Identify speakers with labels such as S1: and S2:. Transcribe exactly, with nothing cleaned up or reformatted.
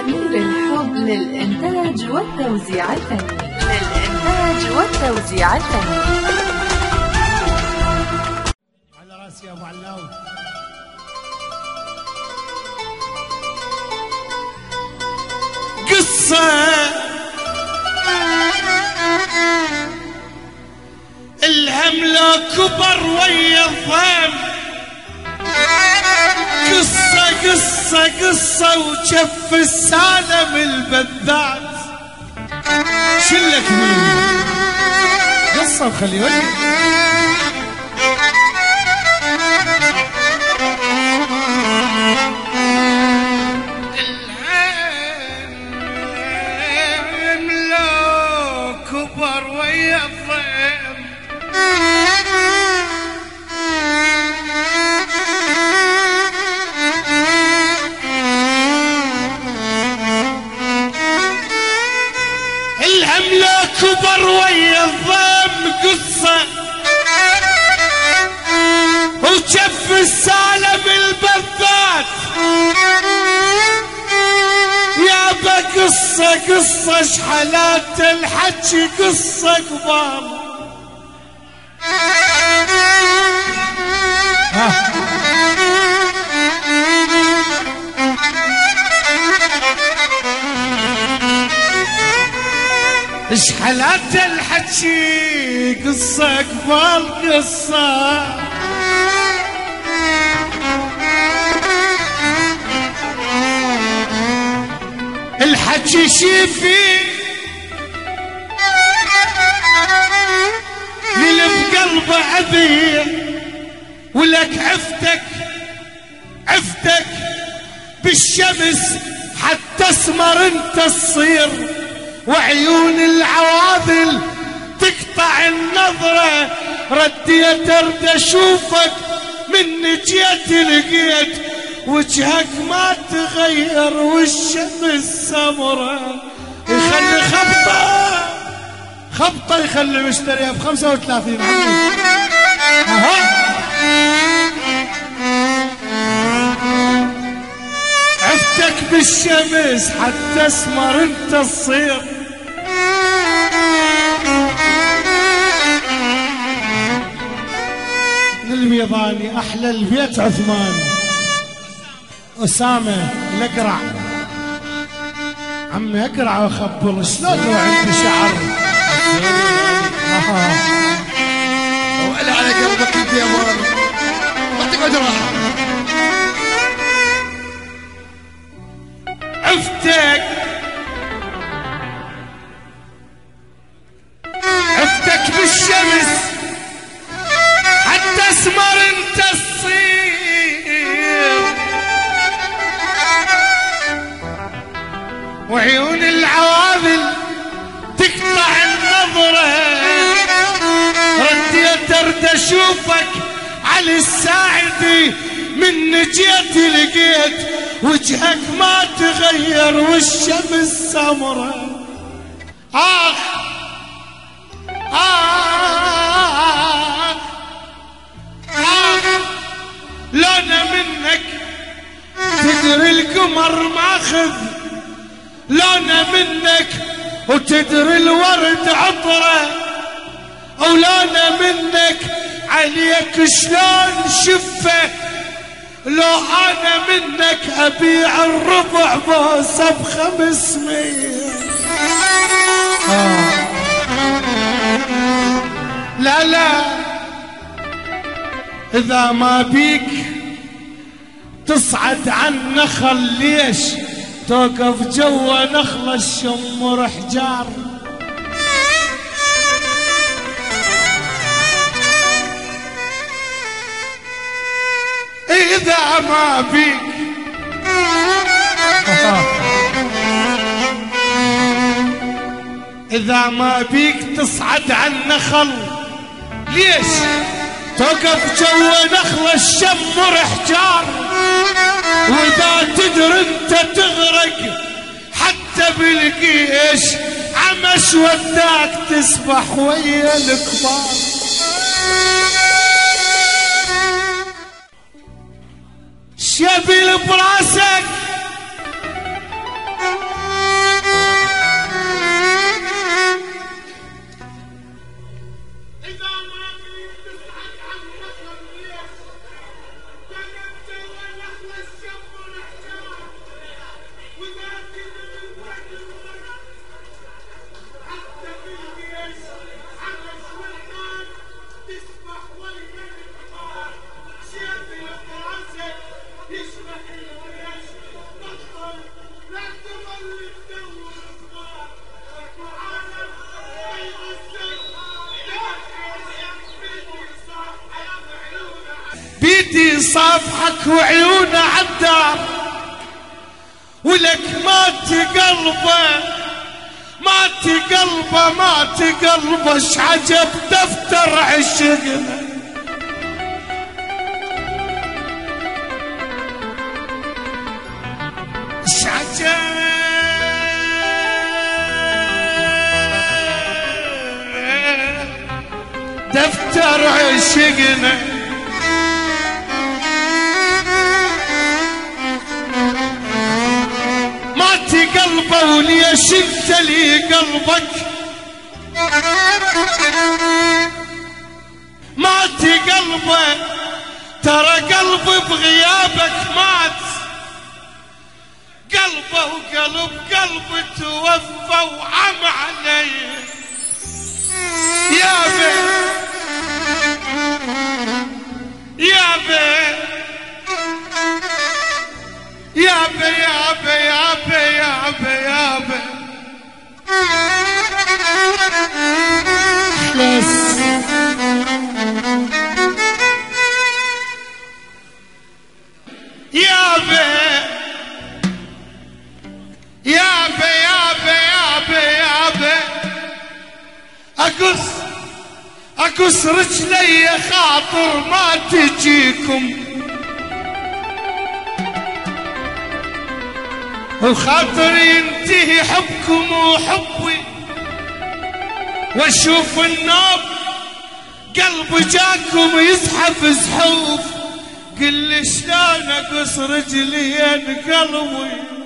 S1: أمير الحب للإنتاج والتوزيع الفني للإنتاج والتوزيع الفني.
S2: على راسي يا أبو علاوي. قصة الهم لا كبر ويا الضيم، قصة قصة قصة وشف السالم البذات. شلك مين قصة وخلي وجهي. الهم لا كبر ويا الضيم، الهم لا كبر ويا الضيم، قصة وجف السالم البذات. يابا قصة قصة شحلات الحكي قصة كبار. شحلات الحكي قصة كبار قصة. الحكي شيفي اللي بقلبه أذية، ولك عفتك عفتك بالشمس حتى اسمر انت تصير، وعيون العواذل تقطع النظرة. رديت ارد اشوفك من جيت لقيت وجهك ما تغير والشمس سمرة. يخلي خبطة خبطة يخلي مشتريها بخمسة وثلاثين. عفتك بالشمس حتى اسمر انت تصير، البيضاني احلى البيت عثمان. أسامة الأقرع عمي أقرع وأخبر شلون لو عندي شعر.
S3: ولا على قلبك انت يا مان ما تقعد راحة.
S2: عفتك عفتك بالشمس حتى اسمر انت تصير، وعيون العواذل تقطع النظرة. رديت ارد اشوفك على الساعدي من جيت لقيت وجهك ما تغير والشمس سمرة. آخ آخ آخ لونا منك تدري القمر ماخذ، لونا منك وتدري الورد عطره، ولونا منك عليك شلون شفه. لو انا منك ابيع الربع بوسه بخمسمية. آه. لا لا اذا ما بيك تصعد عن نخل ليش توقف جوا نخل الشمر حجار. إذا ما بيك إذا ما بيك تصعد عن نخل ليش توقف جوا نخل الشمر حجار. وإذا تدري انت تغرق حتى بالقيش عمش وداك تسبح ويا الكبار. شبيل براسك بيدي صافحك وعيونه عالدار، ولك ما تقلبه ما تقلبه ما تقلبه اش عجب دفتر عشقنا. اش عجب دفتر عشقنا. ما تقلبه وليش انت لي قلبك، ما تقلبه ترى قلبي بغيابك مات، قلبه وقلب قلبي توفى وعم علي. يا بي يا بي يا بي يا بي يا بي يا بي يا بي بس يا بي يا بي يا بي يا بي يا بي اقص اقص رجلي خاطر ما تجيكم، وخاطر ينتهي حبكم وحبي، واشوف النوب قلبي جاكم يزحف زحوف. قل لي شلون اقص رجلي قلبي